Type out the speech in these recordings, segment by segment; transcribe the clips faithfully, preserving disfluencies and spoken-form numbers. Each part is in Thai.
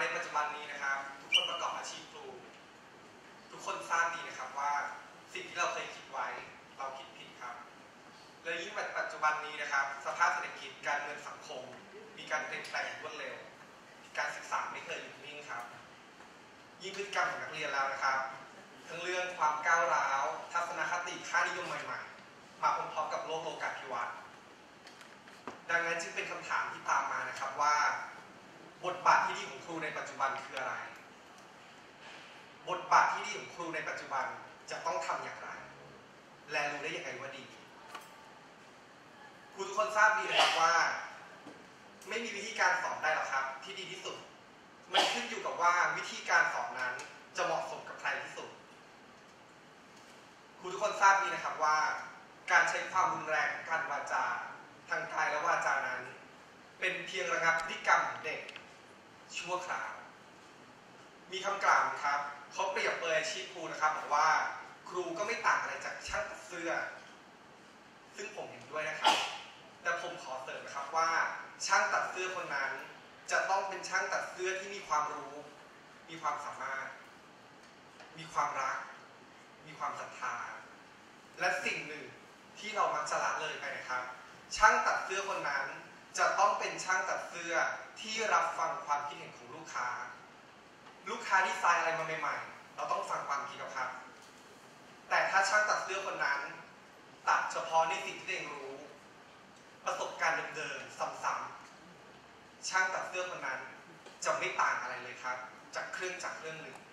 ในปัจจุบันนี้นะครับทุกคนประกอบอาชีพครูทุกคนทราบดีนะครับว่าสิ่งที่เราเคยคิดไว้เราคิดผิดครับและยิ่งปัจจุบันนี้นะครับสภาพเศรษฐกิจการเงินสังคมมีการเปลี่ยนแปลงรวดเร็วการศึกษาไม่เคยหยุดนิ่งครับยิ่งพฤติกรรมของนักเรียนแล้วนะครับทั้งเรื่องความก้าวร้าวทัศนคติค่านิยมใหม่ๆมาพร้อมๆกับโลกโลกาภิวัตน์ดังนั้นจึงเป็นคำถามที่ตามมานะครับว่าบทบาทที่ดีของครูในปัจจุบันคืออะไรบทบาทที่ดีของครูในปัจจุบันจะต้องทำอย่างไรและรู้ได้ยังไงว่าดีครูทุกคนทราบดีนะครับว่าไม่มีวิธีการสอนได้หรอกครับที่ดีที่สุดมันขึ้นอยู่กับว่าวิธีการสอนนั้นจะเหมาะสมกับใครที่สุดครูทุกคนทราบดีนะครับว่าการใช้ความรุนแรงการวาจาทางกายและวาจานั้นเป็นเพียงระงับพฤติกรรมของเด็กชั่วคราวมีคำกล่าวครับเขาเปรียบเปรยอาชีพครูนะครับบอกว่าครูก็ไม่ต่างอะไรจากช่างตัดเสื้อซึ่งผมเห็นด้วยนะครับแต่ผมขอเสริมนะครับว่าช่างตัดเสื้อคนนั้นจะต้องเป็นช่างตัดเสื้อที่มีความรู้มีความสามารถมีความรักมีความศรัทธาและสิ่งหนึ่งที่เรามักจะละเลยไปนะครับช่างตัดเสื้อคนนั้นจะต้องเป็นช่างตัดเสื้อที่รับฟังความคิดเห็นของลูกค้าลูกค้าดีไซน์อะไรมาใหม่ๆเราต้องฟังความคิดเขาครับแต่ถ้าช่างตัดเสื้อคนนั้นตัดเฉพาะในสิ่งที่ตัวเองรู้ประสบการณ์เดิมๆซ้ำๆช่างตัดเสื้อคนนั้นจะไม่ต่างอะไรเลยครับจากเครื่องจักรเครื่องหนึ่ง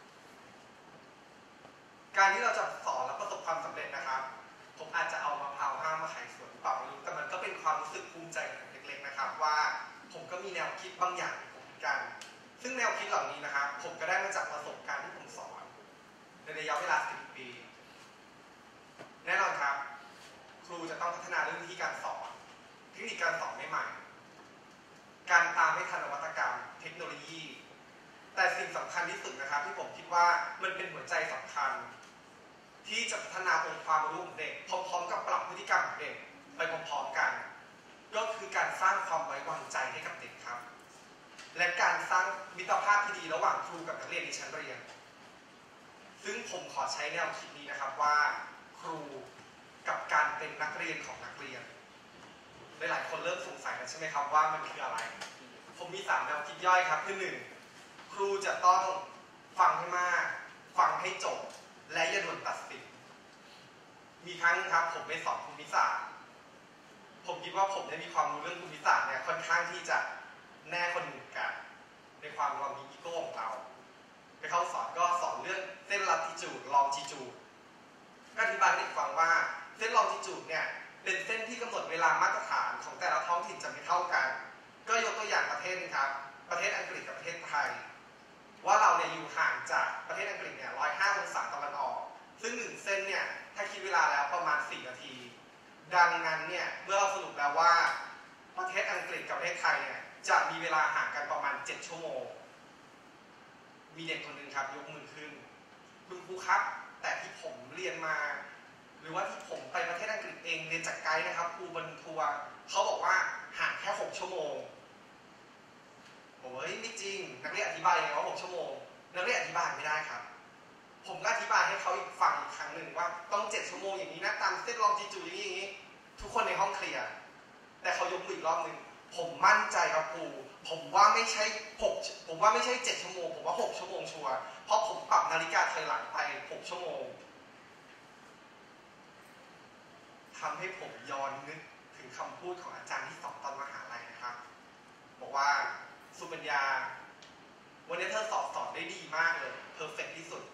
การที่เราจะสอนและประสบความสำเร็จนะครับผมอาจจะเอามะพร้าวห้ามมาขายสวนเปล่าไม่รู้แต่มันก็เป็นความรู้สึกภูมิใจเล็กๆนะครับว่าผมก็มีแนวคิดบางอย่างเหมือนกันซึ่งแนวคิดเหล่านี้นะครับผมก็ได้มาจากประสบการณ์ที่ผมสอนในระยะเวลาสิบปีแน่นอนครับครูจะต้องพัฒนาเรื่องวิธีการสอนเทคนิคการสอนใหม่ๆการตามให้ทันนวัตกรรมเทคโนโลยีแต่สิ่งสำคัญที่สุดนะครับที่ผมคิดว่ามันเป็นหัวใจสำคัญที่จะพัฒนาองค์ความรู้ของเด็กพร้อมๆกับปรับพฤติกรรมของเด็กไปพร้อมๆกันก็คือการสร้างความไว้วางใจให้กับเด็กครับและการสร้างมิตรภาพที่ดีระหว่างครูกับนักเรียนในชั้นเรียนซึ่งผมขอใช้แนวคิดนี้นะครับว่าครูกับการเป็นนักเรียนของนักเรียนหลายๆคนเริ่มสงสัยแล้วใช่ไหมครับว่ามันคืออะไรผมมีสามแนวคิดย่อยครับคือหนึ่งครูจะต้องฟังให้มากฟังให้จบและอย่าด่วนตัดสินมีครั้งครับผมไปสอนภูมิศาสตร์ผมคิดว่าผมได้มีความรู้เรื่องภูมิศาสตร์เนี่ยค่อนข้างที่จะแน่คนหนึ่งกันในความเรามีอีโก้ของเราไปเข้าสอนก็สอนเรื่องเส้นลัติจูดลองจิจูดก็อธิบายให้เด็กฟังว่าเส้นลองจิจูดเนี่ยเป็นเส้นที่กำหนดเวลามาตรฐานของแต่ละท้องถิ่นจะไม่เท่ากันก็ยกตัวอย่างประเทศนึงครับประเทศอังกฤษกับประเทศไทยว่าเราเนี่ยอยู่ห่างจากประเทศอังกฤษเนี่ยหนึ่งร้อยห้าองศาตะวันออกซึ่งหนึ่งเส้นเนี่ยถ้าคิดเวลาแล้วประมาณสี่นาทีดังนั้นเนี่ยเมื่อเราสรุปแล้วว่าประเทศอังกฤษกับประเทศไทยเนี่ยจะมีเวลาห่างกันประมาณเจ็ดชั่วโมงมีเด็กคนหนึ่งครับยกมือขึ้นคุณครูครับแต่ที่ผมเรียนมาหรือว่าที่ผมไปประเทศอังกฤษเองเรียนจากไกด์นะครับครูบนทัวร์เขาบอกว่าห่างแค่หกชั่วโมงโอ้ยไม่จริงนักเรียนอธิบายยังไงว่าหกชั่วโมงนักเรียนอธิบายไม่ได้ครับผมก็อธิบายให้เขาอีกฟังอีกครั้งหนึ่งว่าต้องเจ็ดชั่วโมงอย่างนี้นะตามเส้นลองจิจูอย่างนี้อย่างนี้ทุกคนในห้องเคลียร์แต่เขายกมืออีกรอบหนึ่งผมมั่นใจครับครูผมว่าไม่ใช่หกผมว่าไม่ใช่เจ็ดชั่วโมงผมว่าหกชั่วโมงชัวร์เพราะผมปรับนาฬิกาถอยหลังไปหกชั่วโมงทำให้ผมย้อนนึกถึงคำพูดของอาจารย์ที่สอนตอนมหาลัยนะครับบอกว่าสุปัญญาวันนี้เธอสอบสอนได้ดีมากเลยเพอร์เฟกต์ที่สุด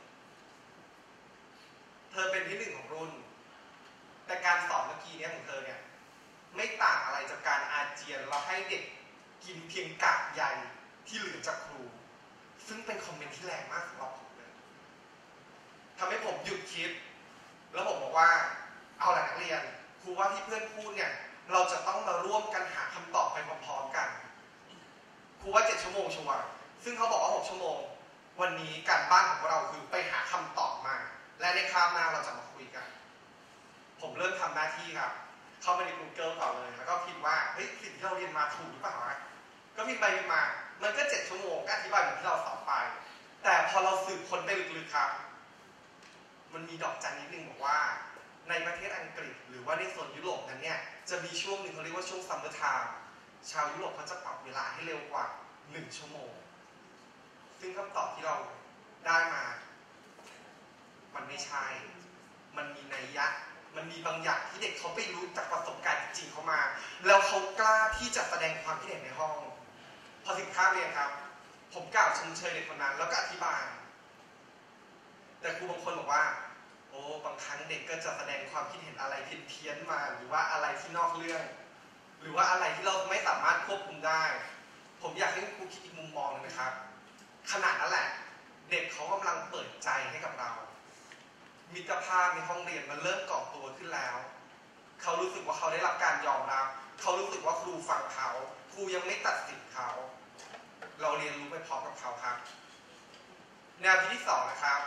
เธอเป็นที่หนึ่งของรุ่นแต่การสอนเมื่อกี้นี้ของเธอเนี่ยไม่ต่างอะไรจากการอาเจียนแล้วให้เด็กกินเพียงกากใยที่เหลือจากครูซึ่งเป็นคอมเมนต์ที่แรงมากสำหรับผมเลยทำให้ผมหยุดคิดแล้วผมบอกว่าเอาล่ะนักเรียนครูว่าที่เพื่อนพูดเนี่ยเราจะต้องมาร่วมกันหาคำตอบไปพร้อมๆกันครูว่าเจ็ดชั่วโมงชัวร์ซึ่งเขาบอกว่าหกชั่วโมงวันนี้การบ้านของเราคือไปหาคำตอบมาและในคาบหน้าเราจะมาคุยกันผมเริ่มทำหน้าที่ครับเข้าไปใน Google ต่อเลยแล้วก็พิมพ์ว่าเฮ้ยสิ่งที่เราเรียนมาถูกหรือเปล่าก็พิมพ์ไปพิมพ์มามันก็เจ็ดชั่วโมงก็อธิบายเหมือนที่เราสอนไปแต่พอเราสืบค้นไปลึกๆครับมันมีดอกจันนิดนึงบอกว่าในประเทศอังกฤษหรือว่าในโซนยุโรปนั้นเนี่ยจะมีช่วงหนึ่งเขาเรียกว่าช่วงซัมเมอร์ไทม์ชาวยุโรปเขาจะปรับเวลาให้เร็วกว่าหนึ่งชั่วโมงซึ่งคำตอบที่เราได้มามันไม่ใช่มันมีนัยยะมันมีบางอย่างที่เด็กเขาไปรู้จากประสบการณ์จริงๆเขามาแล้วเขากล้าที่จะแสดงความคิดเห็นในห้องพอถึงคาบเรียนครับผมกล่าวชมเชยเด็กคนนั้นแล้วก็อธิบายแต่ครูบางคนบอกว่าโอ้บางครั้งเด็กก็จะแสดงความคิดเห็นอะไรเพี้ยนๆมาหรือว่าอะไรที่นอกเรื่องหรือว่าอะไรที่เราไม่สามารถควบคุมได้ผมอยากให้ครูคิดอีกมุมมองนึงนะครับขนาดนั้นแหละเด็กเขากำลังเปิดใจให้กับเรามิตรภาพในห้องเรียนมันเริ่มก่อตัวขึ้นแล้วเขารู้สึกว่าเขาได้รับการยอมรับเขารู้สึกว่าครูฟังเขาครูยังไม่ตัดสินเขาเราเรียนรู้ไปพร้อมกับเขาครับแนวคิดที่สองนะครับ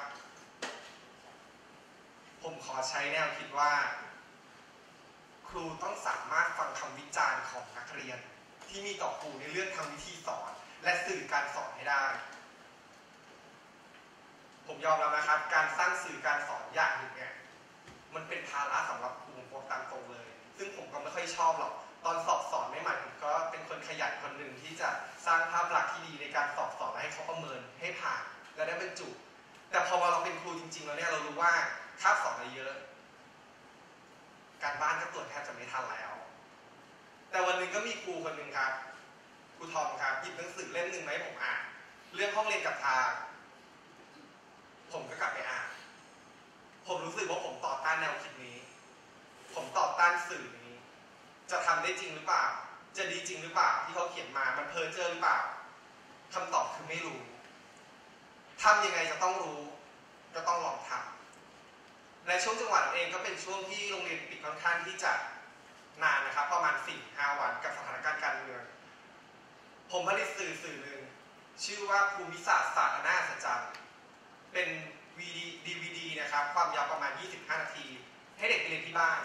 ผมขอใช้แนวคิดว่าครูต้องสามารถฟังคำวิจารณ์ของนักเรียนที่มีต่อครูในเรื่องทางวิธีสอนและสื่อการสอนให้ได้ผมยอมรับนะครับการสร้างสื่อการสอนอย่างหนึ่งเนี่ยมันเป็นภาระสำหรับครูผมตามตรงเลยซึ่งผมก็ไม่ค่อยชอบหรอกตอนสอบสอนใหม่ๆผมก็เป็นคนขยันคนหนึ่งที่จะสร้างภาพลักษณ์ที่ดีในการสอบสอนและให้เขาประเมินให้ผ่านและได้บรรจุแต่พอเราเป็นครูจริงๆแล้วเนี่ยเรารู้ว่าคาบสอนอะไรเยอะการบ้านก็ตรวจแทบจะไม่ทันแล้วแต่วันหนึ่งก็มีครูคนหนึ่งครับครูทอมครับหยิบหนังสือเล่มหนึ่งมาให้ผมอ่านเรื่องห้องเรียนกับทางผมก็กลับไปอ่านผมรู้สึกว่าผมต่อต้านแนวคิดนี้ผมต่อต้านสื่อนี้จะทำได้จริงหรือเปล่าจะดีจริงหรือเปล่าที่เขาเขียนมามันเพ้อเจ้อหรือเปล่าคำตอบคือไม่รู้ทำยังไงจะต้องรู้ก็ต้องลองทำในช่วงจังหวะนั้นเองก็เป็นช่วงที่โรงเรียนปิดค่อนข้างที่จะนานนะครับประมาณ สี่ถึงห้า วันกับสถานการณ์การเมืองผมผลิตสื่อสื่อหนึ่งชื่อว่าภูมิศาสตร์ศาสตร์อันน่าอัศจรรย์เป็น ดี วี ดี นะครับความยาวประมาณยี่สิบห้านาทีให้เด็กเรียนที่บ้าน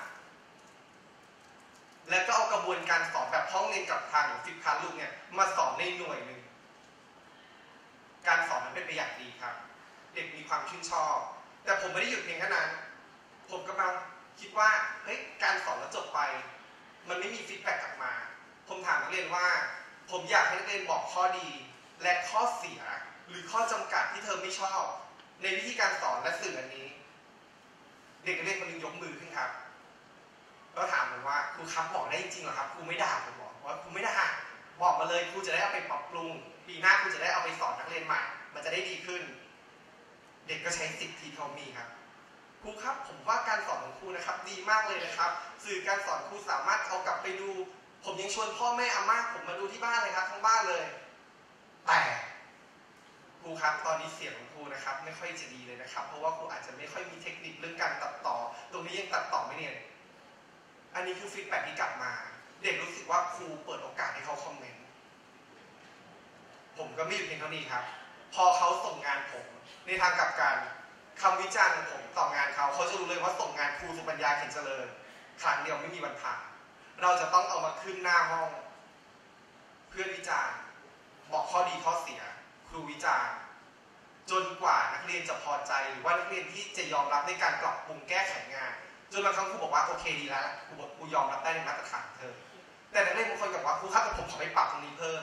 และก็เอากระบวนการสอนแบบห้องเรียนกับทางหรือฟิปคลาสรูมเนี่ยมาสอนในหน่วยหนึ่งการสอนมันเป็นไปอย่างดีครับเด็กมีความชื่นชอบแต่ผมไม่ได้หยุดเพียงแค่นั้นผมกำลังคิดว่าเฮ้ยการสอนแล้วจบไปมันไม่มีฟีดแบ็กกลับมาผมถามนักเรียนว่าผมอยากให้นักเรียนบอกข้อดีและข้อเสียหรือข้อจำกัดที่เธอไม่ชอบในวิธีการสอนและสื่ออันนี้เด็กนักเรียนคนนึงยกมือขึ้นครับแล้วถามผมว่าครูครับบอกได้จริงเหรอครับครูไม่ด่าผมบอกว่าครูไม่ด่าบอกมาเลยครูจะได้เอาไปปรับปรุงปีหน้าครูจะได้เอาไปสอนนักเรียนใหม่มันจะได้ดีขึ้นเด็กก็ใช้สิทธิ์ที่เขามีครับครูครับผมว่าการสอนของครูนะครับดีมากเลยนะครับสื่อการสอนครูสามารถเอากลับไปดูผมยังชวนพ่อแม่อาม่าผมมาดูที่บ้านเลยครับทั้งบ้านเลยแต่ครูครับตอนนี้เสียงของครูนะครับไม่ค่อยจะดีเลยนะครับเพราะว่าครูอาจจะไม่ค่อยมีเทคนิคเรื่องการตัดต่อตรงนี้ยังตัดต่อไม่เนี่ยอันนี้คือฟีดแบ็กที่กลับมาเด็กรู้สึกว่าครูเปิดโอกาสให้เขาคอมเมนต์ผมก็ไม่อยู่เพียงเท่านี้ครับพอเขาส่งงานผมในทางกลับกันคำวิจารณ์ของผมต่องานเขาเขาจะรู้เลยว่าส่งงานครูสุปัญญาเข็มเจริญครั้งเดียวไม่มีวันผ่านเราจะต้องเอามาขึ้นหน้าห้องเพื่อวิจารณ์บอกข้อดีข้อเสียครูวิจารณ์จนกว่านักเรียนจะพอใจหรือว่านักเรียนที่จะยอมรับในการปรับปรุงแก้ไขงานจนบางครั้งครูบอกว่าโอเคดีแล้วครูบอกครูยอมรับได้ในมาตรฐานเธอแต่นักเรียนบางคนบอกว่าครูครับแต่ผมขอไปปรับตรงนี้เพิ่ม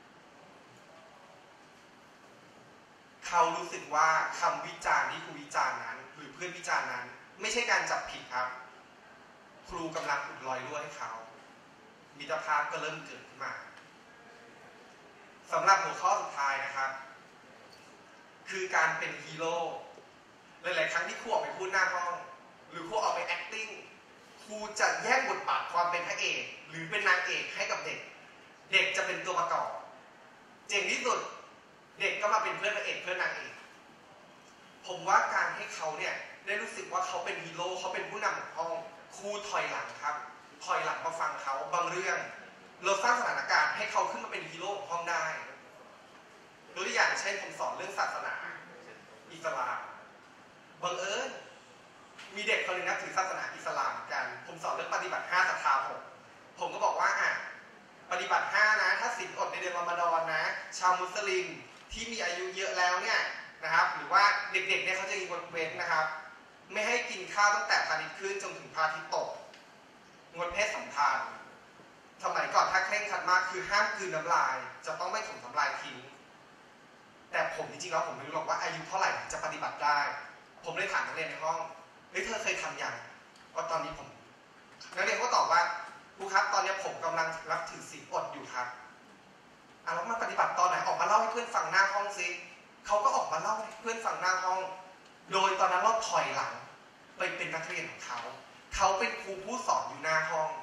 เขารู้สึกว่าคำวิจารณ์ที่ครูวิจารณ์นั้นหรือเพื่อนวิจารณ์นั้นไม่ใช่การจับผิดครับครูกำลังอุดรอยรั่วให้เขามิตรภาพก็เริ่มเกิดขึ้นมาสำหรับหัวข้อสุดท้ายนะครับคือการเป็นฮีโร่หลายๆครั้งที่ครูออกไปพูดหน้าห้องหรือครูออกไป acting ครูจะแยกบทบาทความเป็นพระเอกหรือเป็นนางเอกให้กับเด็กเด็กจะเป็นตัวประกอบเจ๋งที่สุดเด็กก็มาเป็นเพื่อนพระเอกเพื่อนนางเอกผมว่าการให้เขาเนี่ยได้รู้สึกว่าเขาเป็นฮีโร่เขาเป็นผู้นำของห้องครูถอยหลังครับถอยหลังมาฟังเขาบางเรื่องเราสร้างสถานการณ์ให้เขาขึ้นมาเป็นฮีโร่ของห้องได้ตัวอย่างเช่นผมสอนเรื่องศาสนาอิสลามบังเอิญมีเด็กคนหนึ่งนับถือศาสนาอิสลามกันผมสอนเรื่องปฏิบัติห้าศรัทธาหกผมก็บอกว่าอ่ะปฏิบัติห้านะถ้าศีลอดในเดือนรอมฎอนนะชาวมุสลิมที่มีอายุเยอะแล้วเนี่ยนะครับหรือว่าเด็กๆเนี่ยเขาจะมีกฎเว้นนะครับไม่ให้กินข้าวตั้งแต่พระอาทิตย์ขึ้นจนถึงพระอาทิตย์ตกงดเพศสัมพันธ์สมัยก่อนถ้าเคร่งครัดมากคือห้ามกลืนน้ำลายจะต้องไม่ถมน้ำลายทิ้งแต่ผมจริงๆแล้วผมไม่รู้หรอกว่าอายุเท่าไหร่จะปฏิบัติได้ผมเลยถามนักเรียนในห้องเฮ้ยเธอเคยทำยังว่าตอนนี้ผมนักเรียนก็ตอบว่าครูครับตอนนี้ผมกำลังรับถือศีลอดอยู่ครับอ่ะแล้วมาปฏิบัติตอนไหนออกมาเล่าให้เพื่อนฟังหน้าห้องซิเขาก็ออกมาเล่าให้เพื่อนฟังหน้าห้องโดยตอนนั้นเราถอยหลังไปเป็นนักเรียนของเขาเขาเป็นครูผู้สอนอยู่หน้าห้อง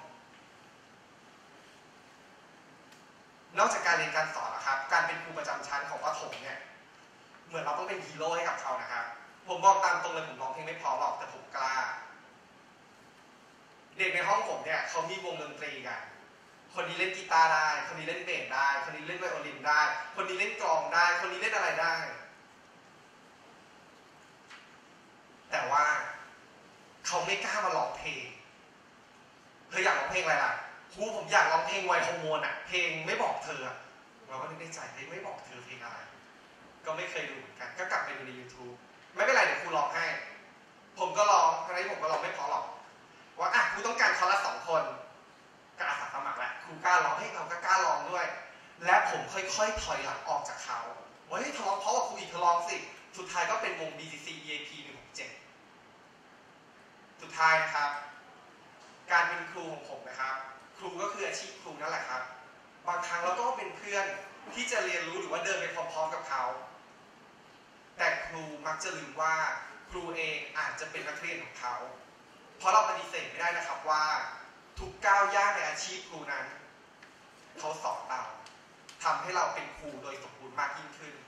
นอกจากการเรียนการสอนนะครับการเป็นครูประจำชั้นของประถมเนี่ยเหมือนเราต้องเป็นฮีโร่ให้กับเขานะครับผมบอกตามตรงเลยผมร้องเพลงไม่พอหรอกแต่ผมกล้าเด็กในห้องผมเนี่ยเขามีวงดนตรีกันคนนี้เล่นกีตาร์ได้คนนี้เล่นเบสได้คนนี้เล่นไวโอลินได้คนนี้เล่นกลองได้คนนี้เล่นอะไรได้แต่ว่าเขาไม่กล้ามาร้องเพลงเธออยากร้องเพลงอะไรล่ะครูผมอยากร้องเพลงไวโฮโมนอะเพลงไม่บอกเธอเราก็นึกในใจเฮ้ยไม่บอกเธอเพลงอะไรก็ไม่เคยดูเหมือนกันก็กลับไปดูใน ยูทูบ ไม่เป็นไรเดี๋ยวครูร้องให้ผมก็ร้องครั้งนี้ผมก็ร้องไม่พอหรอกว่าอ่ะครูต้องการคอรัสสองคนก็อาสาสมัครแหละครูกล้าร้องให้เราก็กล้าร้องด้วยและผมค่อยๆถอยหลังออกจากเขาว่าเฮ้ยทะเลาะเพราะว่าครูอีกทะเลาะสิสุดท้ายก็เป็นวง บี ซี ซี อี เอ พี หนึ่งหกเจ็ดสุดท้ายนะครับการเป็นครูของผมนะครับครูก็คืออาชีพครูนั่นแหละครับบางครั้งเราก็เป็นเพื่อนที่จะเรียนรู้หรือว่าเดินไปพร้อมๆกับเขาแต่ครูมักจะลืมว่าครูเองอาจจะเป็นนักเรียนของเขาเพราะเราปฏิเสธไม่ได้นะครับว่าทุกก้าวย่างในอาชีพครูนั้นเขาสอนเราทำให้เราเป็นครูโดยสมบูรณ์มากยิ่งขึ้น